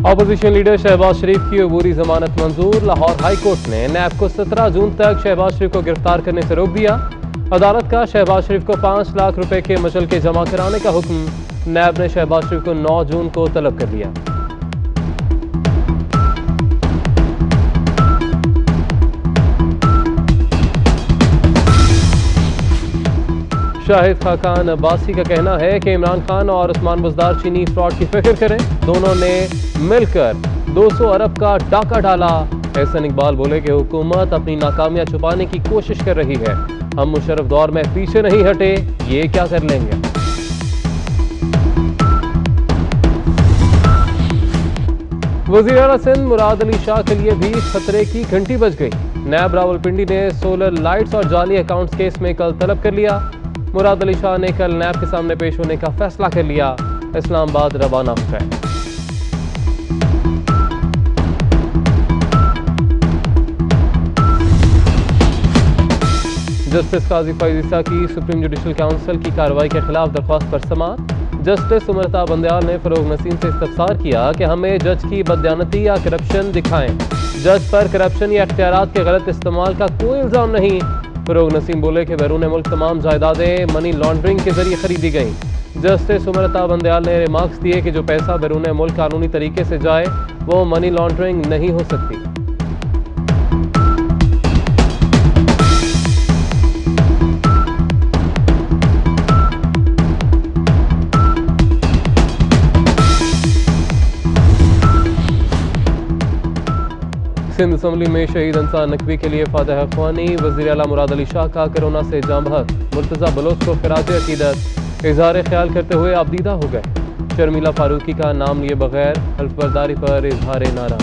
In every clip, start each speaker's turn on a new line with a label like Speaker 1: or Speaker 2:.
Speaker 1: Opposition leader Shahbaz शरीफ की अबूरी जमानत मंजूर। लाहौर हाई कोर्ट ने नैब को 17 जून तक शहबाज शरीफ को गिरफ्तार करने से रोक दिया। अदालत का शहबाज शरीफ को 5 लाख रुपए के मुचलके जमा कराने का हुक्म। नैब ने शहबाज शरीफ को 9 जून को तलब कर लिया। शाहिद खाकान अब्बासी का कहना है कि इमरान खान और उस्मान बुज़दार चीनी फ्रॉड की फिक्र करें। दोनों ने मिलकर 200 अरब का डाका डाला। एहसन इकबाल बोले कि हुकूमत अपनी नाकामियां छुपाने की कोशिश कर रही है। हम मुशर्रफ दौर में पीछे नहीं हटे, ये क्या कर लेंगे। वज़ीर आला सिंध मुराद अली शाह के लिए भी खतरे की घंटी बज गई। नैब रावलपिंडी ने सोलर लाइट्स और जाली अकाउंट्स केस में कल तलब कर लिया। मुराद अली शाह ने कल नैब के सामने पेश होने का फैसला कर लिया। इस्लामाबाद रवाना हो गए। जस्टिस काजी फैज ईसा की सुप्रीम जुडिशल काउंसिल की कार्रवाई के खिलाफ दरख्वास्त पर समाअत। जस्टिस उमरता बंदयाल ने फरोग नसीम से इस्तफसार किया कि हमें जज की बदयानती या करप्शन दिखाएं। जज पर करप्शन या इख्तियारात के गलत इस्तेमाल का कोई इल्जाम नहीं। फरोग नसीम बोले कि बैरून मुल्क तमाम जायदादें मनी लॉन्ड्रिंग के जरिए खरीदी गई। जस्टिस उमरता बंदयाल ने रिमार्क्स दिए कि जो पैसा बैरून मुल्क कानूनी तरीके से जाए वो मनी लॉन्ड्रिंग नहीं हो सकती। सिंध असम्बली में शहीद अंसार नकवी के लिए फातह अख्वानी। वज़ीर आला मुराद अली शाह का कोरोना से जाँ बहक। मुर्तज़ा बलोच को खिराज अकीदत इज़हार ख्याल करते हुए आबदीदा हो गए। शर्मिला फारूकी का नाम लिए बगैर हल्फ बर्दारी पर इज़हार नारा।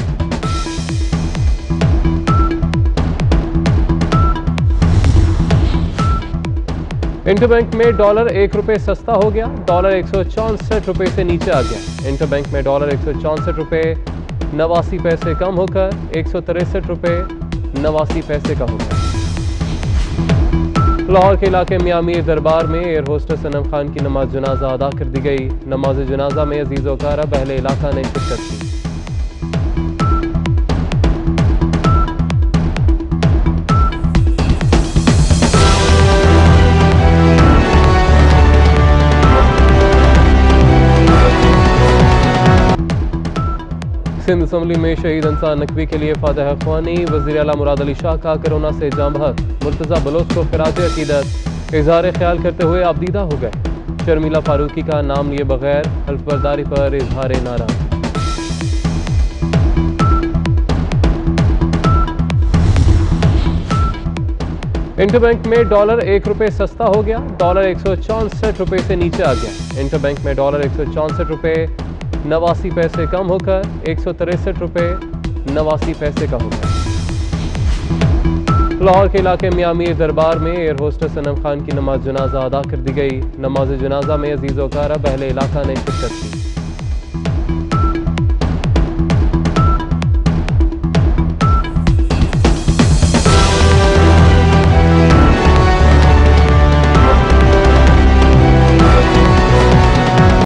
Speaker 1: इंटरबैंक में डॉलर ₹1 सस्ता हो गया। डॉलर 164 रुपए से नीचे आ गया। इंटरबैंक में डॉलर 164 रुपए 89 पैसे कम होकर 163 रुपए 89 पैसे का होगा। लाहौर के इलाके में अमीर दरबार में एयर होस्टेस सनम खान की नमाज जनाजा अदा कर दी गई। नमाज जनाजा में अजीज वकारा बहले इलाका ने शिरकत की। सिंध असम्बली में शहीद अंसार नकवी के लिए फातह अख्वानी। वज़ीर आला मुराद अली शाह का कोरोना से जाँ बहक। मुर्तज़ा बलोच को खिराज अकीदत इज़हार ख्याल करते हुए आबदीदा हो गए। शर्मिला फारूकी का नाम लिए बगैर हल्फ बर्दारी पर इज़हार नारा। इंटरबैंक में डॉलर ₹1 सस्ता हो गया। डॉलर 164 रुपए से नीचे आ गया। इंटरबैंक में डॉलर 164 रुपए 89 पैसे कम होकर 163 रुपए 89 पैसे का होगा। लाहौर के इलाके में अमीर दरबार में एयर होस्टेस सनम खान की नमाज जनाजा अदा कर दी गई। नमाज जनाजा में अजीज वकारा बहले इलाका ने शिरकत की।